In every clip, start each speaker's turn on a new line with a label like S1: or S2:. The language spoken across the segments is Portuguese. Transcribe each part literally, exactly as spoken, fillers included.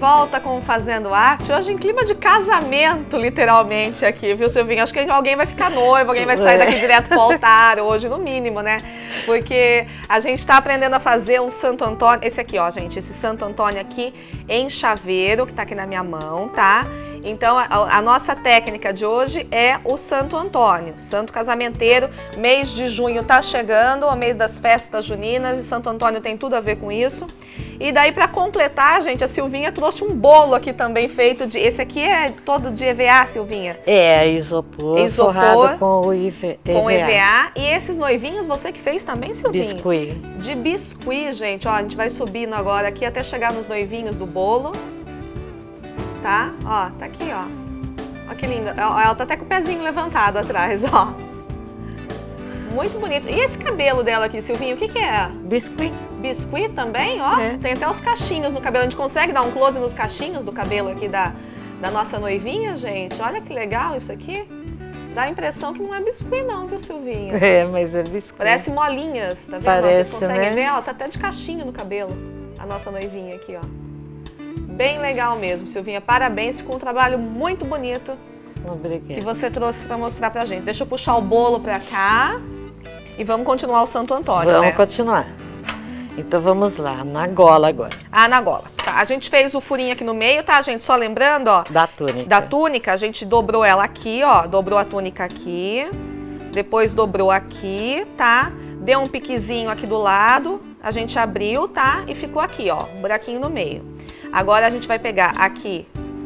S1: volta com o Fazendo Arte, hoje em clima de casamento, literalmente, aqui, viu, Silvinha? Acho que alguém vai ficar noivo, alguém vai sair daqui direto pro altar hoje, no mínimo, né? Porque a gente tá aprendendo a fazer um Santo Antônio, esse aqui, ó, gente, esse Santo Antônio aqui em chaveiro, que tá aqui na minha mão, tá? Então, a, a nossa técnica de hoje é o Santo Antônio, Santo Casamenteiro. Mês de junho tá chegando, o mês das festas juninas, e Santo Antônio tem tudo a ver com isso. E daí, para completar, gente, a Silvinha trouxe um bolo aqui também feito de... Esse aqui é todo de E V A, Silvinha?
S2: É, isopor,
S1: isopor
S2: forrado com o E V A.
S1: Com E V A. E esses noivinhos, você que fez também, Silvinha?
S2: Biscuit.
S1: De biscuit, gente. Ó, a gente vai subindo agora aqui até chegar nos noivinhos do bolo. Tá? Ó, tá aqui, ó. Ó que linda. Ela tá até com o pezinho levantado atrás, ó. Muito bonito. E esse cabelo dela aqui, Silvinho, o que que é?
S2: Biscuit.
S1: Biscuit também, ó.
S2: É.
S1: Tem até os cachinhos no cabelo. A gente consegue dar um close nos cachinhos do cabelo aqui da, da nossa noivinha, gente? Olha que legal isso aqui. Dá a impressão que não é biscuit não, viu, Silvinha?
S2: É, mas é biscuit.
S1: Parece molinhas, tá vendo?
S2: Parece,
S1: Vocês conseguem
S2: né?
S1: ver? Ela tá até de cachinho no cabelo, a nossa noivinha aqui, ó. Bem legal mesmo, Silvinha. Parabéns, ficou um trabalho muito bonito.
S2: Obrigada.
S1: Que você trouxe para mostrar pra gente. Deixa eu puxar o bolo pra cá e vamos continuar o Santo Antônio,
S2: Vamos
S1: né?
S2: continuar. Então vamos lá, na gola agora.
S1: Ah, na gola. Tá, a gente fez o furinho aqui no meio, tá, gente? Só lembrando, ó.
S2: Da túnica.
S1: Da túnica, a gente dobrou ela aqui, ó. Dobrou a túnica aqui. Depois dobrou aqui, tá? Deu um piquezinho aqui do lado. A gente abriu, tá? E ficou aqui, ó. Um buraquinho no meio. Agora a gente vai pegar aqui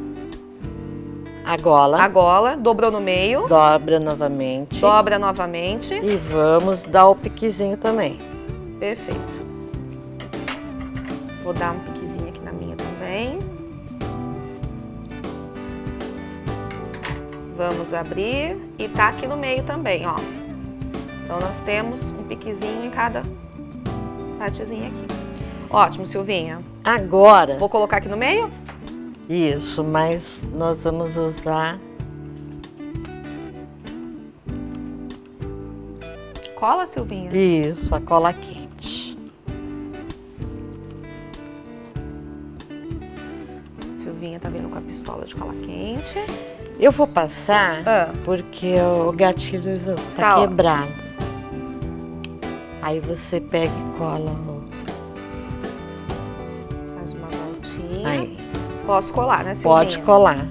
S2: a gola.
S1: a gola, dobrou no meio,
S2: Dobra novamente.
S1: dobra novamente.
S2: E vamos dar o piquezinho também.
S1: Perfeito. Vou dar um piquezinho aqui na minha também. Vamos abrir e tá aqui no meio também, ó. Então nós temos um piquezinho em cada partezinha aqui. Ótimo, Silvinha.
S2: Agora...
S1: Vou colocar aqui no meio?
S2: Isso, mas nós vamos usar...
S1: Cola, Silvinha?
S2: Isso, a cola quente.
S1: Silvinha tá vindo com a pistola de cola quente.
S2: Eu vou passar
S1: Ah.
S2: porque o gatilho tá,
S1: Tá
S2: quebrado. Aí você pega e cola o...
S1: Faz uma voltinha.
S2: Aí.
S1: Posso colar, né, Silvinha?
S2: Pode colar.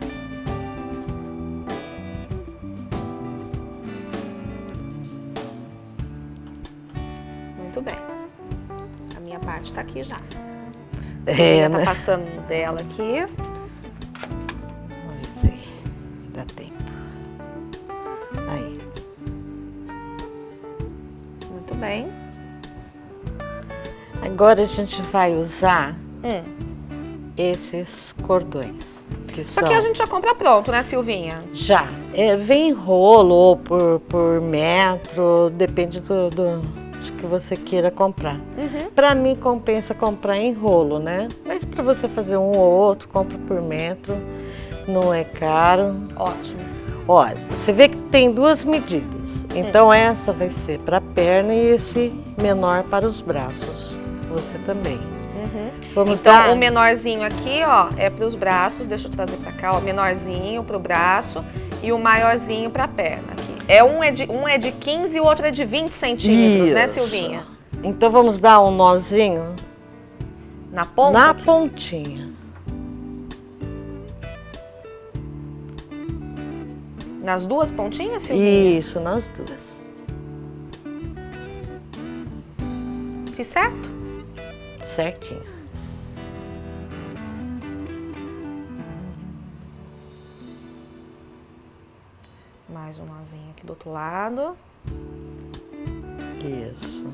S1: Muito bem. A minha parte tá aqui já.
S2: É,
S1: tá
S2: né?
S1: passando dela aqui.
S2: Vamos ver. Dá tempo. Aí.
S1: Muito bem.
S2: Agora a gente vai usar
S1: Hum.
S2: esses cordões. Que
S1: Isso
S2: são...
S1: aqui a gente já compra pronto, né, Silvinha?
S2: Já. É, vem em rolo ou por, por metro, depende do, do, do que você queira comprar.
S1: Uhum.
S2: Pra mim compensa comprar em rolo, né? Mas pra você fazer um ou outro, compra por metro, não é caro.
S1: Ótimo.
S2: Olha, você vê que tem duas medidas. Então
S1: Hum.
S2: essa vai ser para a perna e esse menor para os braços. Você também.
S1: Uhum.
S2: Vamos
S1: Então,
S2: dar...
S1: o menorzinho aqui, ó, é para os braços. Deixa eu trazer para cá, ó. Menorzinho para o braço e o maiorzinho para a perna aqui. É um, é de, um é de quinze e o outro é de vinte centímetros, né,
S2: Isso.
S1: Silvinha?
S2: Então vamos dar um nozinho
S1: Na ponta?
S2: na
S1: aqui?
S2: pontinha.
S1: Nas duas pontinhas, Silvinha?
S2: Isso, nas duas.
S1: Fiz certo?
S2: Certinho.
S1: Mais um nozinho aqui do outro lado.
S2: Isso.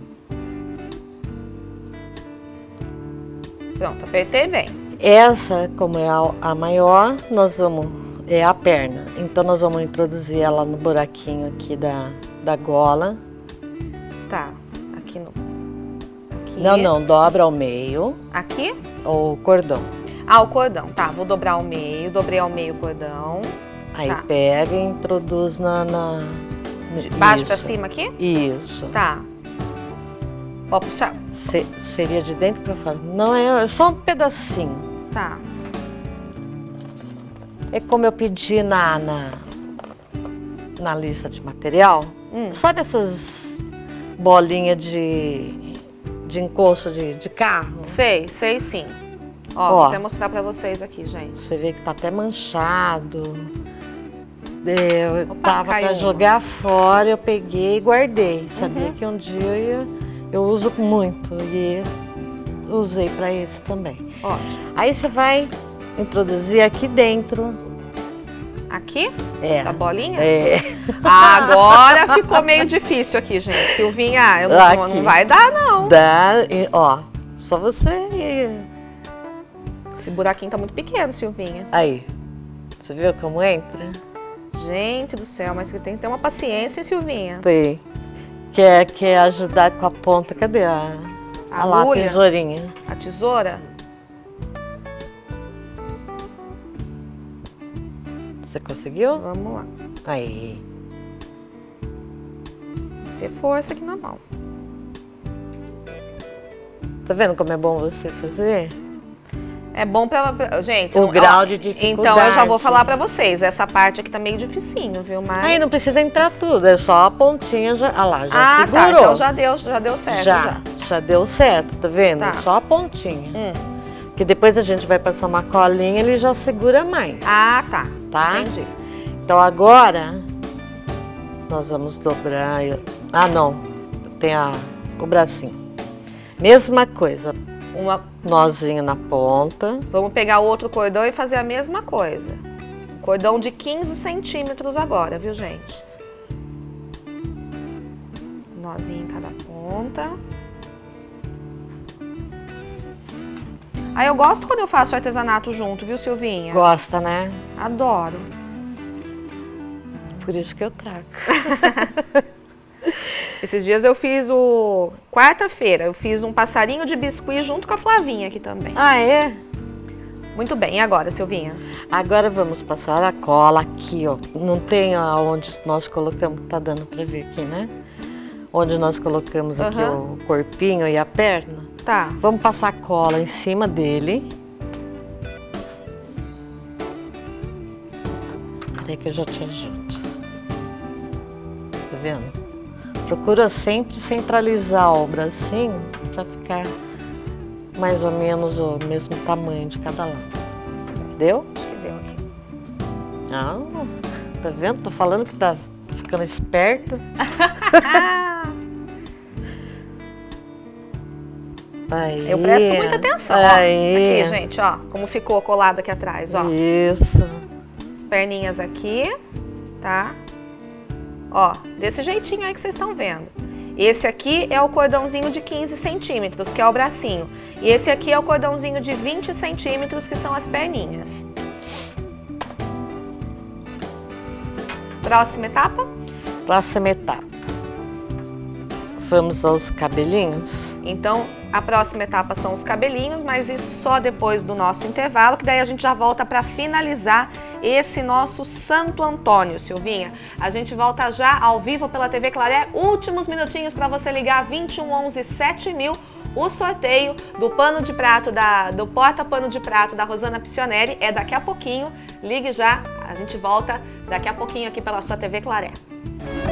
S1: Pronto, apertei bem.
S2: Essa, como é a, a maior, nós vamos... É a perna. Então nós vamos introduzir ela no buraquinho aqui da, da gola.
S1: Tá, aqui no... Aqui.
S2: Não, não, dobra ao meio
S1: Aqui?
S2: o cordão.
S1: Ah, o cordão, tá. Vou dobrar ao meio, dobrei ao meio o cordão.
S2: Aí
S1: Tá.
S2: pega e introduz na... na
S1: De baixo
S2: isso.
S1: pra cima aqui?
S2: Isso.
S1: Tá. Pode puxar?
S2: Se- seria de dentro pra fora. Não, é, é só um pedacinho.
S1: Tá.
S2: É como eu pedi na, na, na lista de material. Hum. Sabe essas bolinhas de, de encosto de, de carro?
S1: Sei, sei sim. Ó, Ó, vou até mostrar pra vocês aqui, gente.
S2: Você vê que tá até manchado. Eu Opa, tava pra
S1: uma.
S2: jogar fora, eu peguei e guardei. Sabia uhum. que um dia eu, ia, eu uso muito e usei pra isso também.
S1: Ótimo.
S2: Aí você vai introduzir aqui dentro.
S1: Aqui?
S2: É.
S1: Da bolinha?
S2: É.
S1: Agora ficou meio difícil aqui, gente. Silvinha, eu não, não vai dar, não.
S2: Dá, e, ó, só você...
S1: Esse buraquinho tá muito pequeno, Silvinha.
S2: Aí, você viu como entra?
S1: Gente do céu, mas tem que ter uma paciência, hein, Silvinha?
S2: Tem. Quer, quer ajudar com a ponta, cadê a...
S1: A,
S2: a lá, a tesourinha.
S1: A tesoura?
S2: Você conseguiu?
S1: Vamos lá.
S2: Aí.
S1: Ter força aqui na mão.
S2: Tá vendo como é bom você fazer?
S1: É bom pra... Gente,
S2: o
S1: não,
S2: grau
S1: ó,
S2: de dificuldade.
S1: Então eu já vou falar pra vocês. Essa parte aqui tá meio dificinho, viu? Mas...
S2: Aí não precisa entrar tudo, é só a pontinha já... Ah lá, já
S1: ah,
S2: segurou.
S1: Ah, tá. Então já deu, já deu certo.
S2: Já,
S1: já,
S2: já deu certo, tá vendo?
S1: Tá.
S2: Só a pontinha.
S1: Hum.
S2: Porque depois a gente vai passar uma colinha, ele já segura mais.
S1: Ah, tá.
S2: Tá?
S1: Entendi.
S2: Então agora, nós vamos dobrar... Ah, não. Tem a, o bracinho. Mesma coisa.
S1: Uma...
S2: Nozinho na ponta.
S1: Vamos pegar o outro cordão e fazer a mesma coisa. Cordão de quinze centímetros agora, viu, gente? Nozinho em cada ponta. Aí eu gosto quando eu faço artesanato junto, viu, Silvinha?
S2: Gosta, né?
S1: Adoro.
S2: Por isso que eu trago.
S1: Esses dias eu fiz o... Quarta-feira, eu fiz um passarinho de biscuit junto com a Flavinha aqui também.
S2: Ah, é?
S1: Muito bem. E agora, Silvinha?
S2: Agora vamos passar a cola aqui, ó. Não tem onde nós colocamos, tá dando pra ver aqui, né? Onde nós colocamos aqui uhum. o corpinho e a perna.
S1: Tá.
S2: Vamos passar a cola em cima dele. Peraí que eu já te ajudo. Tá vendo? Procura sempre centralizar o bracinho para ficar mais ou menos o mesmo tamanho de cada lado. Deu?
S1: Acho que deu aqui.
S2: Ah, tá vendo? Tô falando que tá ficando esperto. Aí.
S1: Eu presto muita atenção. Aí. Ó, aqui, gente, ó, como ficou colado aqui atrás, ó.
S2: Isso.
S1: As perninhas aqui, tá? Ó, desse jeitinho aí que vocês estão vendo. Esse aqui é o cordãozinho de quinze centímetros, que é o bracinho. E esse aqui é o cordãozinho de vinte centímetros, que são as perninhas. Próxima etapa?
S2: Próxima etapa. Vamos aos cabelinhos.
S1: Então, a próxima etapa são os cabelinhos, mas isso só depois do nosso intervalo, que daí a gente já volta para finalizar esse nosso Santo Antônio, Silvinha. A gente volta já ao vivo pela T V Claré, últimos minutinhos para você ligar vinte e um onze sete mil, o sorteio do pano de prato, da, do porta-pano de prato da Rosana Piccioneri é daqui a pouquinho. Ligue já, a gente volta daqui a pouquinho aqui pela sua T V Claré.